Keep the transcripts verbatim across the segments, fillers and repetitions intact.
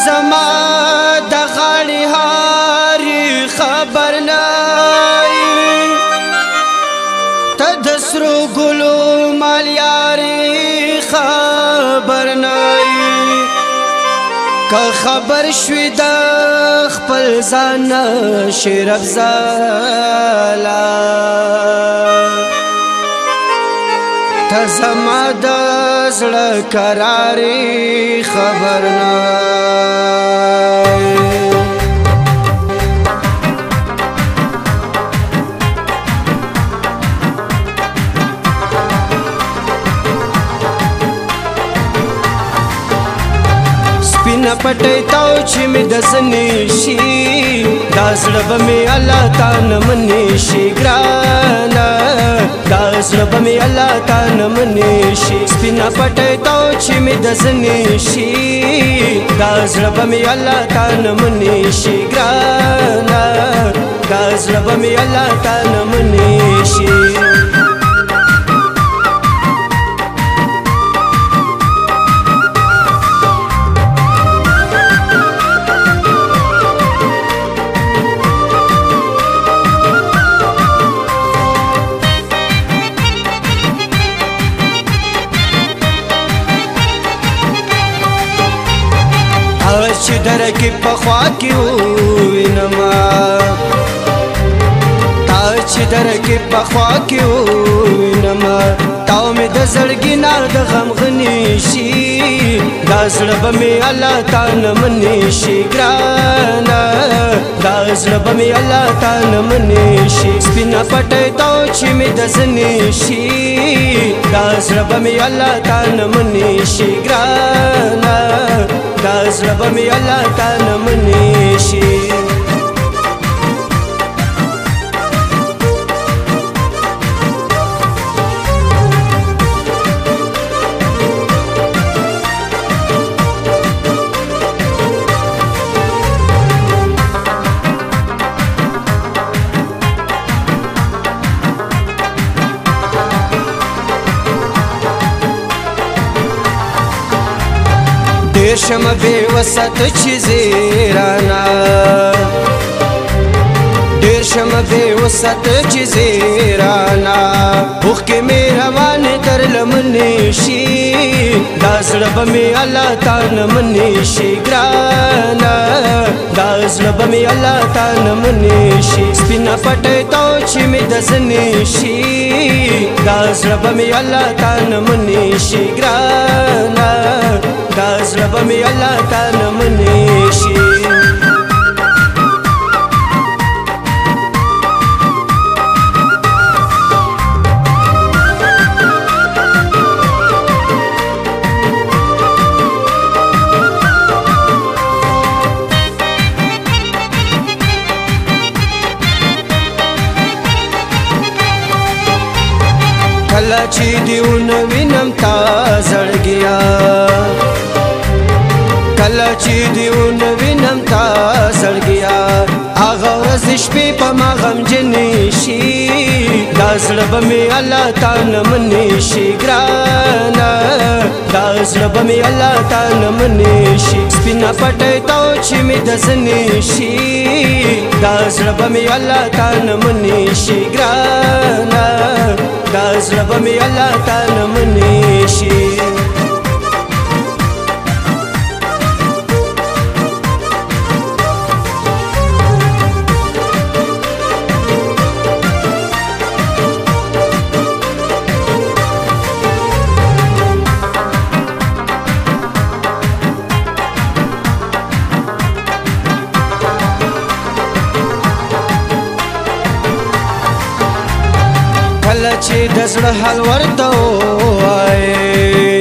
زما د غاړې هاري خبر نه ته د سرو ګلو مالیاري خبر نه که خبر شوی د خپل ځان شیر افضاله ته زما د زړه قراري خبر نه سپینه پټی تاو چې مې د زنې شي دا زړه به مې الله تا نه منې شي ګرانه دا زړه به مې الله تا نه منې شي سپینه پټی تاو چې مې د زنې شي دا زړه به مې الله تا نه منې شي ګرانه دا زړه به مې الله تا نه منې شي چې درکې پخوا کې ووینما تا چې درکې پخوا کې ووینما تاو مې د زړګي نه د غمغنې شي دا زړه به مې الله تا نه منې شي ګرانه دا زړه به مې الله تا نه منې شي سپینه پټی تاو چې مې د زنې شي دا زړه به مې الله تا نه منې شي ګرانه دا زړه به مې الله تا نه منې شي ډېر شمه بې وسط چې زیرانا ډېر شمه بې وسط چې زیرانا اوښکې مې روانې تر لمنې شي دا زړه به مې الله تا نه منې شي ګرانه دا زړه به مې الله تا نه منې شي سپینه پټی تاو چې مې د زنې شي دا زړه به مې الله تا نه منې شي ګرانه دا زړه به مې الله تا نه منې شي کله چې دې ونه وینم تا زړګیا کله چې دې ونه وینم تا زړګیا هغه ورځ شپې په ما غمجنې شي دا زړه به مې الله تا نه منې شي ګرانه دا زړه به مې الله تا نه منې شي سپینه پټی تاو چې مې د زنې شي دا زړه به مې الله تا نه منې شي ګرانه دا زړه به مې الله تا نه منې شي کله چې د زړه حال ورته ووایې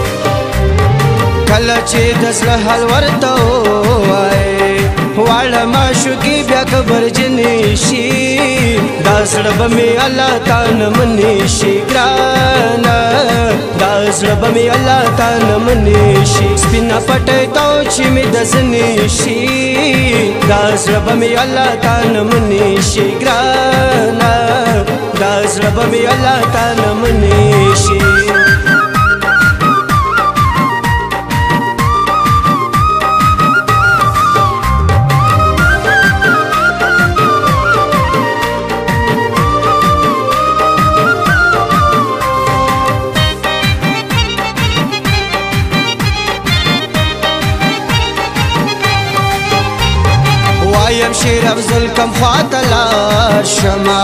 کله چې د زړه حال ورته ووایې واړه معشوقې بیا کبرجنې شي دا زړه به مې الله تا نه منې شي ګرانه دا زړه به مې الله تا نه منې شي سپینه پټی تاو چې مې د زنې شي دا زړه به مې الله تا نه منې شي ګرانه دا زړه به مې الله تا نه منې شي شیر افضل کم خواته شما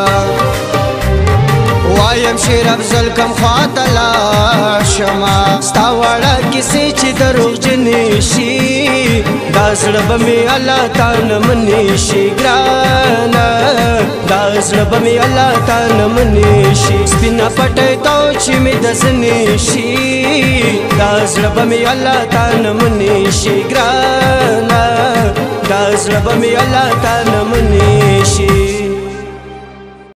وایم شیر افضل کم خواته شما ستا وړه کیسې چې دروغجنې شي دا زړه به مې الله تا نه منې شي ګرانه دا زړه به مې الله تا نه منې شي سپینه پټۍ تو چې مې د زنې شي دا زړه به مې الله تا نه منې شي ګرانه دا زړه به مې الله تا نه منې شي